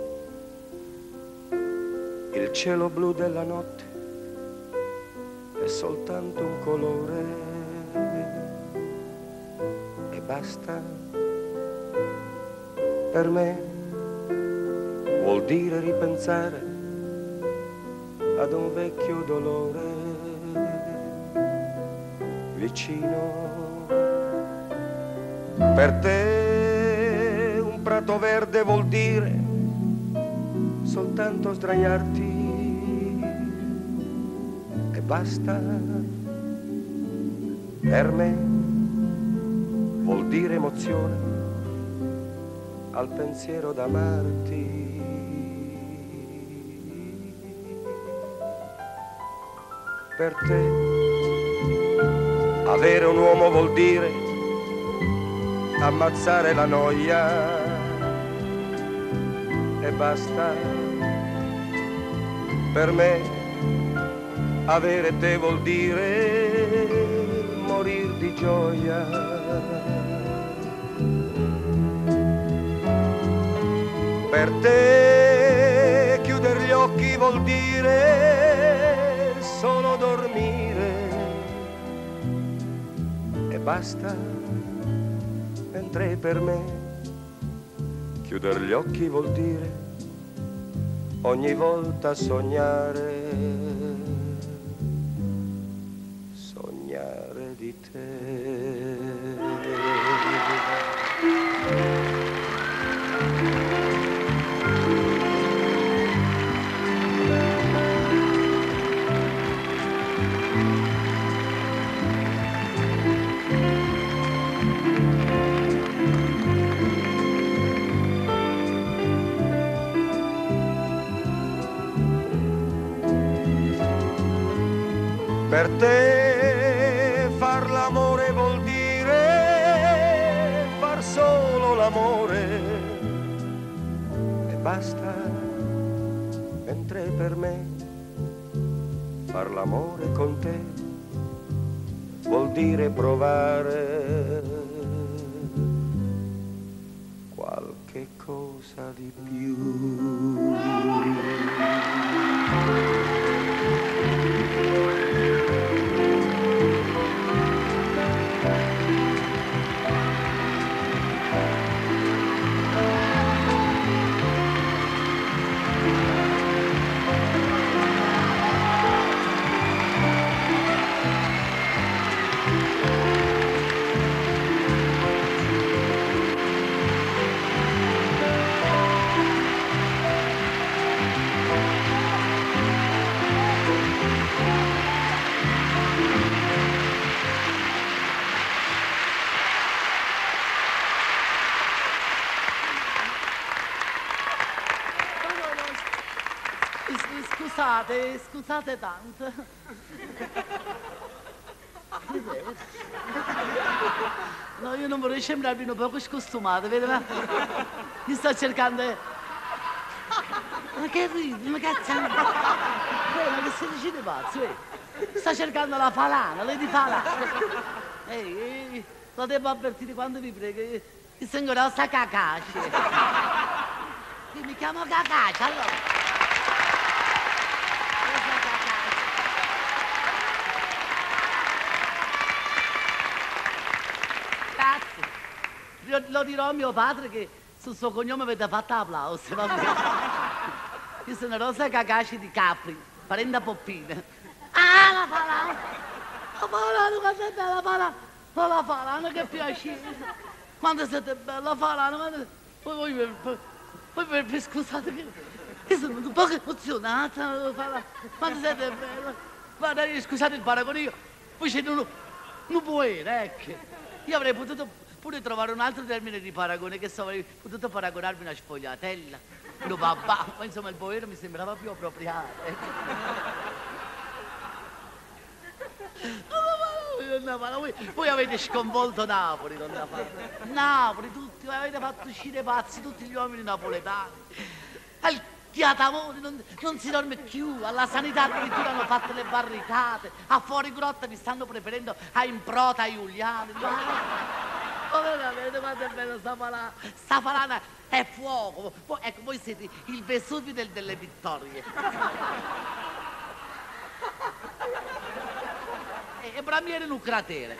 il cielo blu della notte è soltanto un colore e basta. Per me vuol dire ripensare ad un vecchio dolore vicino. Per te prato verde vuol dire soltanto sdraiarti e basta. Per me vuol dire emozione al pensiero d'amarti. Per te avere un uomo vuol dire ammazzare la noia e basta. Per me avere te vuol dire morir di gioia. Per te chiudere gli occhi vuol dire solo dormire e basta. Mentre per me chiudere gli occhi vuol dire ogni volta sognare, sognare di te. Per te far l'amore vuol dire far solo l'amore e basta, mentre per me far l'amore con te vuol dire provare qualche cosa di più. Scusate, scusate tanto. No, io non vorrei sembrarmi un poco scostumata, vedi? Ma mi sto cercando... Ma che ridi, ma che c'è? Ma che sei dici di pazzo, eh? Sto cercando la falana, Lady Falana. Ehi, ehi, lo devo avvertire quando vi prego, che sono grossa Kakashi. Io mi chiamo Kakashi, allora. Lo dirò a mio padre che sul suo cognome avete fatto applauso. Io sono Rosa Kakashi di Capri, parente Poppina. Ah, la falana! La falana, quanto è bella la falana! Oh, la falana, che piacere! Quando siete bella, falana! Quando... Poi voi, poi, poi, poi, poi scusate che... Io sono un po' emozionata, falana! Quando siete bella! Guarda, scusate il paragone, io... Voi siete un... un poeta, ecco! Io avrei potuto... pure trovare un altro termine di paragone, che so, avrei potuto paragonarmi una sfogliatella, un babà, ma insomma il poeta mi sembrava più appropriato. Donna Fala, voi, voi avete sconvolto Napoli, donna Fala. Napoli, tutti, avete fatto uscire pazzi tutti gli uomini napoletani. Al Chiatamone non, non si dorme più, alla sanità addirittura hanno fatto le barricate, a fuori grotta vi stanno preferendo a Improta, a Giuliani. Oh, veramente, quanto è bello sta falana. Sta falana è fuoco. Voi, ecco, voi siete il Vesuvio del, delle vittorie. E, e Bramiere in un cratere.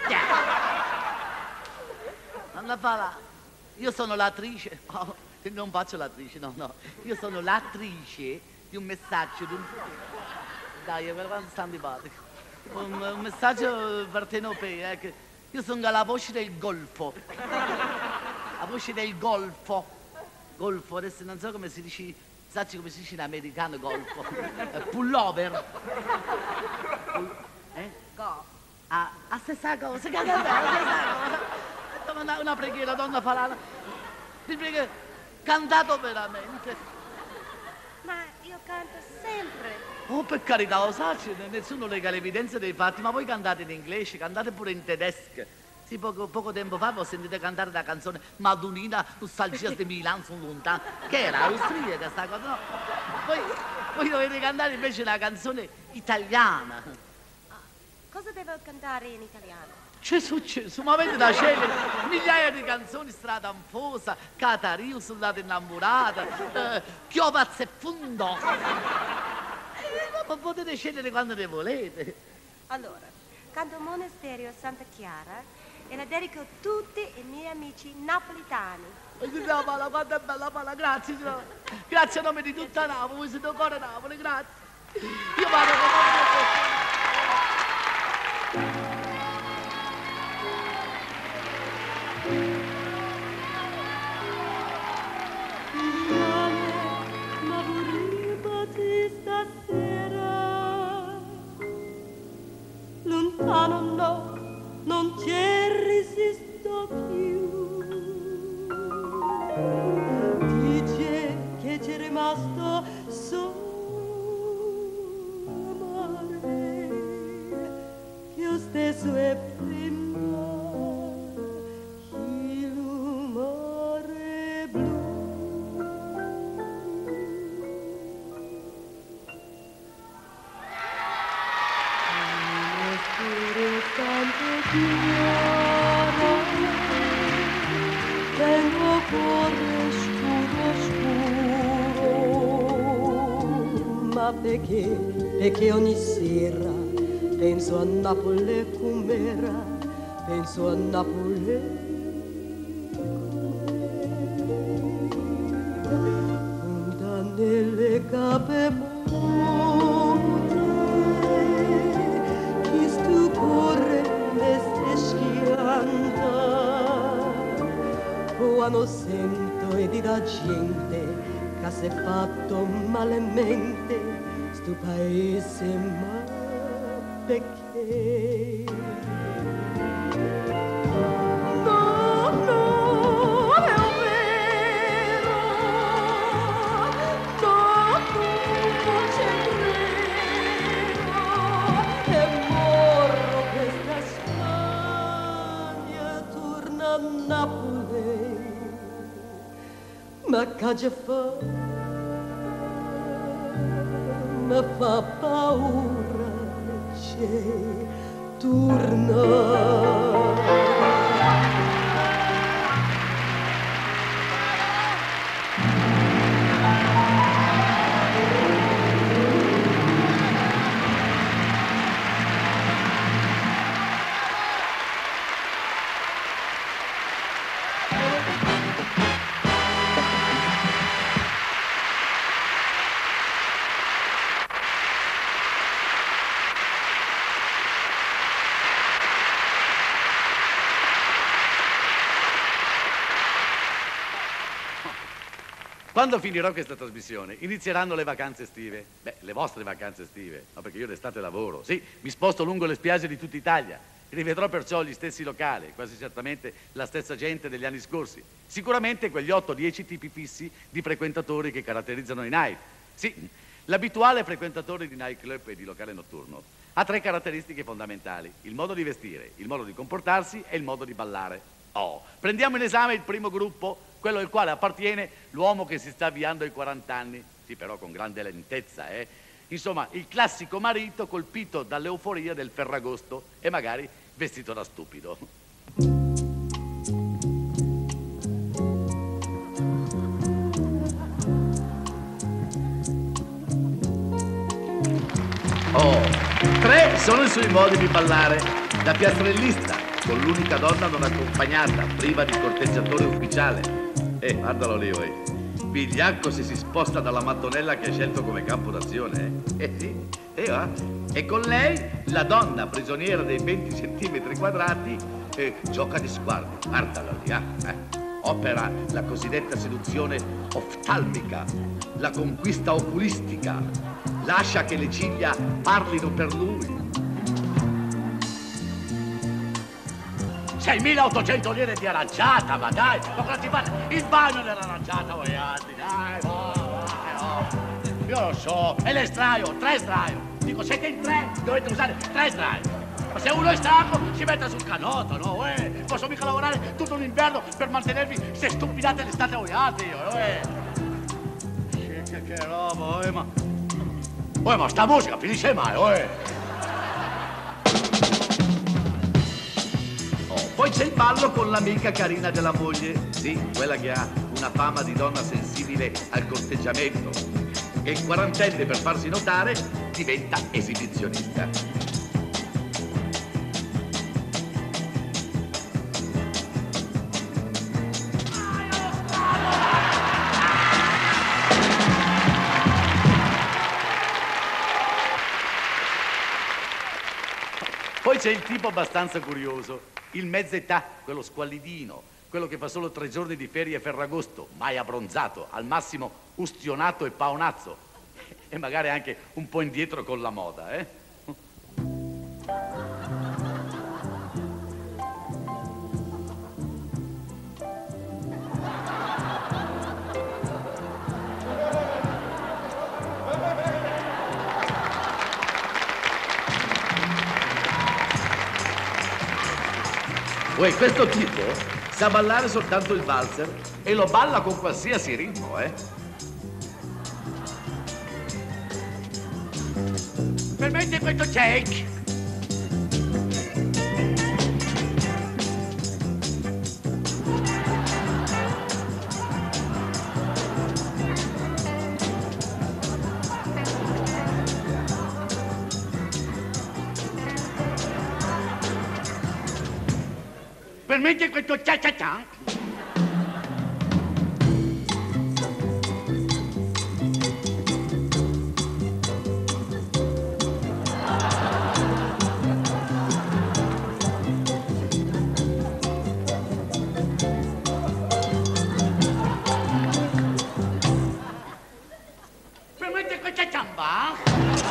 Donna Fala, io sono l'attrice. Oh, non faccio l'attrice, no, no. Io sono l'attrice di un messaggio, di un... Dai, per quanto sta antipatico. Un, un messaggio partenopeo, ecco. Io sono la voce del Golfo, la voce del Golfo, Golfo, adesso non so come si dice, sai come si dice in americano Golfo, pullover, Pull, eh? Go. Ah, a stessa cosa, che è stessa cosa, una, una preghiera, donna Falana, ti prego, cantato veramente. Ma io canto sempre. Oh, per carità, lo sai, nessuno lega l'evidenza dei fatti, ma voi cantate in inglese, cantate pure in tedesco. Sì, poco, poco tempo fa ho sentito cantare la canzone Madunina, Nostalgia di Milan, sono lontano. Che era austriaca sta cosa, no? Voi, voi dovete cantare invece una canzone italiana. Ah, cosa devo cantare in italiano? Gesù, Gesù, ma avete da scegliere migliaia di canzoni, Strada Anfosa, Catario, Soldata Innamorata, eh, Chiovazza e Fundo. Ma potete scegliere quando ne volete. Allora, canto Monastero Santa Chiara e la dedico a tutti i miei amici napolitani. La pala, quanto è bella pala, grazie, signora. Grazie a nome di tutta Napoli, voi siete cuore Napoli, grazie. Io vado con Ma vorrei stasera lontano, no, non ci resisto più. Dice che c'è rimasto solo amore sue prima il mare blu. Tanto chiara, tengo cuore scuro scuro, ma perché, perché ogni sera penso a Napoli com'era, penso a Napoli punta nelle cape quando sento e di la gente che si è fatto malemente sto paese, ma perché? No, no, è vero, no, tu non c'è credo, è morro questa Spagna, torna a Napoli. Ma che già fa, mi fa paura, c'è, torna. Quando finirò questa trasmissione, inizieranno le vacanze estive. Beh, le vostre vacanze estive, no, perché io d'estate lavoro. Sì, mi sposto lungo le spiagge di tutta Italia. Rivedrò perciò gli stessi locali, quasi certamente la stessa gente degli anni scorsi. Sicuramente quegli otto dieci tipi fissi di frequentatori che caratterizzano i night. Sì, l'abituale frequentatore di nightclub e di locale notturno ha tre caratteristiche fondamentali: il modo di vestire, il modo di comportarsi e il modo di ballare. Oh, prendiamo in esame il primo gruppo, quello al quale appartiene l'uomo che si sta avviando ai quaranta anni, sì, però con grande lentezza, eh. Insomma, il classico marito colpito dall'euforia del Ferragosto e magari vestito da stupido. Oh, tre sono i suoi modi di ballare: da piastrellista, con l'unica donna non accompagnata, priva di corteggiatore ufficiale. Eh, guardalo lì, voi. Vigliacco se si sposta dalla mattonella che ha scelto come campo d'azione, eh? Eh sì, eh va. E con lei, la donna prigioniera dei venti centimetri quadrati, eh, gioca di sguardi. Guardalo lì, eh? eh. Opera la cosiddetta seduzione oftalmica, la conquista oculistica. Lascia che le ciglia parlino per lui. seimilaottocento lire di aranciata, ma dai, ma cosa ti fate? Il bagno dell'aranciata, voi altri, dai, va, vai, oh. Io lo so, e l'estraio, tre estraio. Dico, siete in tre, dovete usare tre estrai. Ma se uno è stanco, si mette sul canotto, no, eh? Posso mica lavorare tutto l'inverno per mantenervi se stupidate l'estate voi altri, io, eh? Che, che, che roba, eh, ma... Oh, ma sta musica finisce mai, eh? Poi c'è il ballo con l'amica carina della moglie, sì, quella che ha una fama di donna sensibile al corteggiamento, che in quarantenne per farsi notare diventa esibizionista. Poi c'è il tipo abbastanza curioso, il mezz'età, quello squallidino, quello che fa solo tre giorni di ferie a Ferragosto, mai abbronzato, al massimo ustionato e paonazzo, e magari anche un po' indietro con la moda, eh? Uè, questo tipo sa ballare soltanto il valzer e lo balla con qualsiasi ritmo, eh? Permette questo check? Permette questo cia-cia-cia? Permette questa ciamba?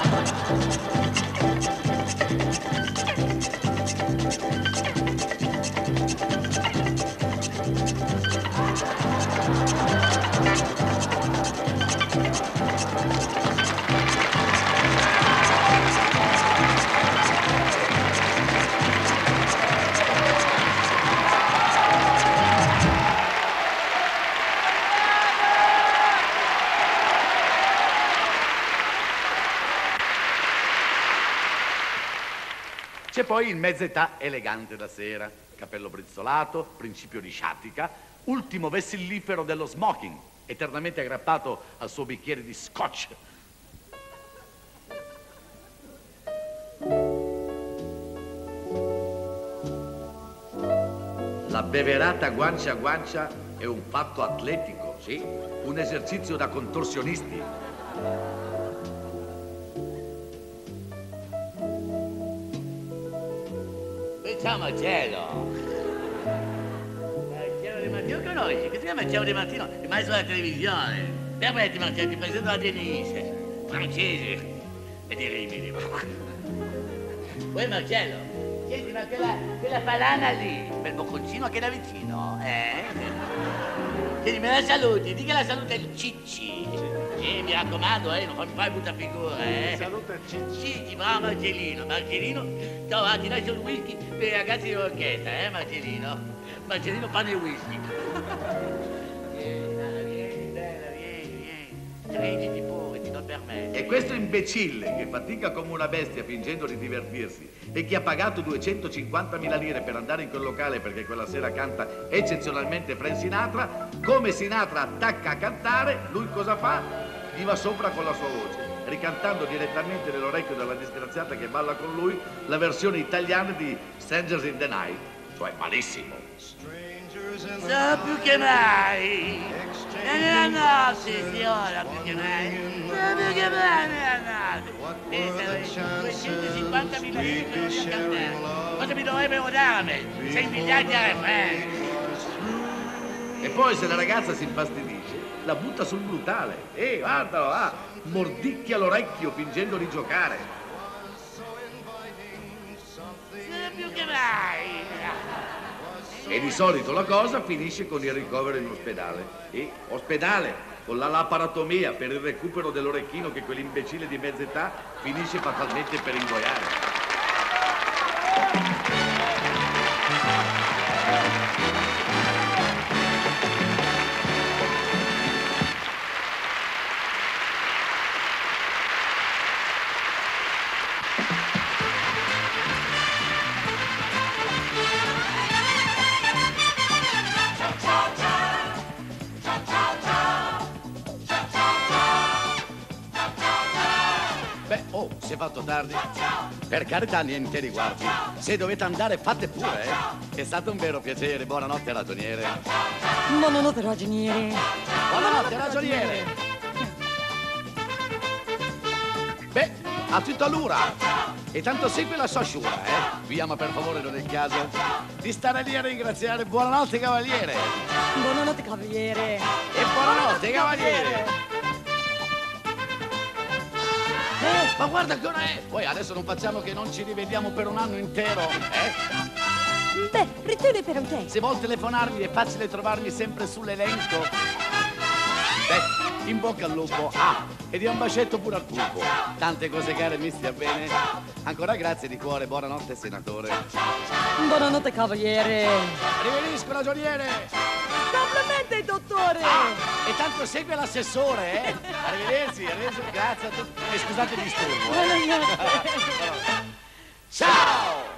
C'è poi il mezz'età elegante da sera, capello brizzolato, principio di sciatica, ultimo vessillifero dello smoking, eternamente aggrappato al suo bicchiere di scotch. La beverata guancia a guancia è un fatto atletico, sì, un esercizio da contorsionisti. Ciao Marcello. Marcello Di Martino conosci? Che si chiama Marcello Di Martino? Il maestro della televisione. Permetti Marcello, ti presento la Denise. Francese. E di Rimini. Poi Marcello, senti, ma quella, quella palana lì, quel bocconcino che era vicino, eh? Senti, me la saluti, di che la salute il Cicci. Eh, mi raccomando, eh, non fammi fare brutta figura, eh. Saluta il Cicci. Cicci, bravo Marcellino, Marcellino. Ciao, ti lascio il whisky per i ragazzi dell'orchestra, eh, Marcellino? Marcellino fanno il whisky. Vieni, vieni, bella, vieni, vieni. Prenditi pure, ti do per me. E questo imbecille che fatica come una bestia fingendo di divertirsi e che ha pagato duecentocinquantamila lire per andare in quel locale perché quella sera canta eccezionalmente Frank Sinatra, come Sinatra attacca a cantare, lui cosa fa? Gli va sopra con la sua voce, ricantando direttamente nell'orecchio della disgraziata che balla con lui la versione italiana di Strangers in the Night, cioè malissimo. So più che mai, nella notte si ora più che mai, so più che mai nella notte. E duecentocinquantamila lire per un cantare. Cosa mi dovrebbero dare a me? sei miliardi a refrain. E poi se la ragazza si infastidisce, la butta sul brutale. E guardalo, ah, mordicchia l'orecchio fingendo di giocare. Non più che mai. E di solito la cosa finisce con il ricovero in ospedale. E ospedale, con la laparatomia per il recupero dell'orecchino che quell'imbecille di mezz'età finisce fatalmente per ingoiare. Si è fatto tardi? Per carità, niente riguardi. Se dovete andare, fate pure, eh? È stato un vero piacere. Buonanotte, ragioniere. Buonanotte, ragioniere. Buonanotte, ragioniere. Beh, a tutta l'ura. E tanto segue la sua sciura, eh? Vi ama per favore, non è il caso di stare lì a ringraziare. Buonanotte, cavaliere. Buonanotte, cavaliere. E buonanotte, cavaliere. Eh, ma guarda che ora è! Poi adesso non facciamo che non ci rivediamo per un anno intero, eh? Beh, ritorni per un tempo. Se vuol telefonarmi è facile trovarmi sempre sull'elenco. Beh, in bocca al lupo. Ah, e dia un bacetto pure al pupo. Tante cose care, mi stia bene. Ancora grazie di cuore, buonanotte senatore. Buonanotte, cavaliere. Rivenisco, ragioniere. Complimenti, dottore. Ah, e tanto segue l'assessore, eh. Arrivederci, arrivederci, grazie a tutti. E scusate il disturbo. Eh. Ciao!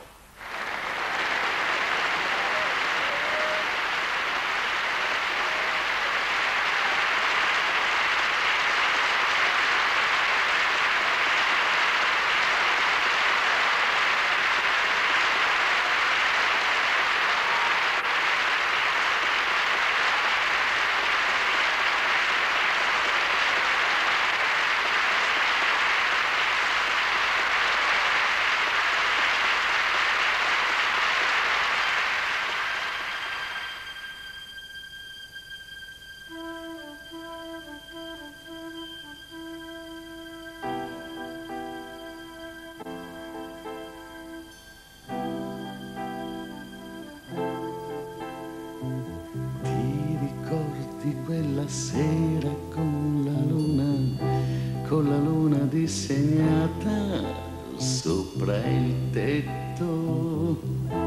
Quella sera con la luna, con la luna disegnata sopra il tetto,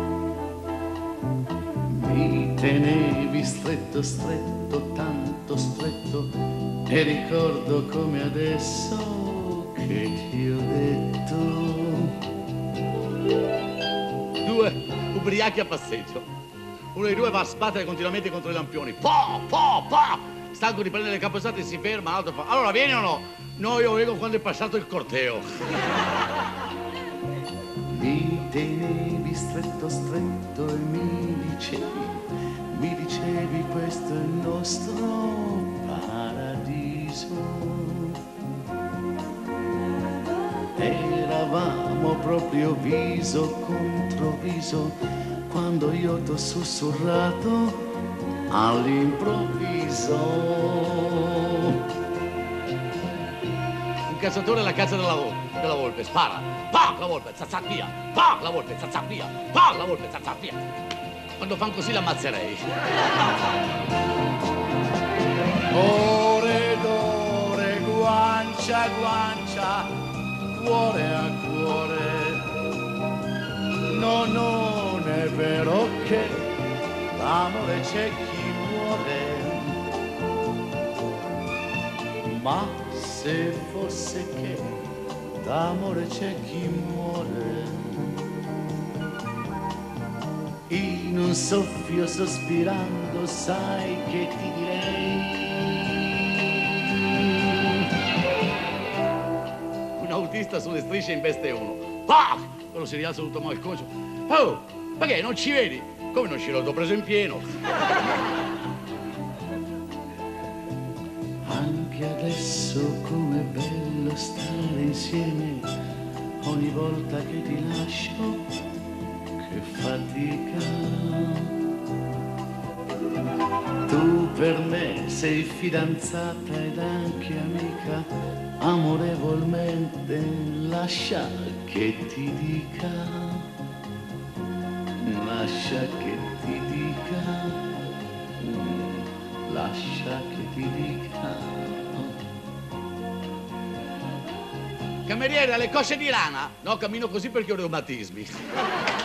mi tenevi stretto, stretto, tanto stretto, e ricordo come adesso che ti ho detto. Due ubriachi a passeggio. Uno dei due va a sbattere continuamente contro i lampioni. Po, po, po! Stanco di prendere le capostate e si ferma, l'altro fa: allora vieni o no? No, io vengo quando è passato il corteo. Mi tenevi stretto, stretto e mi dicevi, mi dicevi questo è il nostro paradiso. Eravamo proprio viso contro viso, quando io t'ho sussurrato all'improvviso. Un cacciatore alla caccia della, vo della volpe, spara, pac la volpe, zazzac via, pac la volpe, zazzac via, pac la volpe, zazzac via. Quando fan così l'ammazzerei. Ore d'ore, guancia a guancia, cuore a cuore. No, non è vero che l'amore c'è chi muore, ma se fosse che d'amore c'è chi muore, in un soffio sospirando sai che ti direi. Un autista sulle strisce investe uno. Pac! Quello si rialza tutto malconcio. Oh, perché non ci vedi? Come non ci vedo? T'ho preso in pieno. Anche adesso com'è bello stare insieme, ogni volta che ti lascio, che fatica. Tu per me sei fidanzata ed anche amica, amorevolmente lascia che ti dica, lascia che ti dica, lascia che ti dica. Cameriere, le cosce di lana? No, cammino così perché ho reumatismi.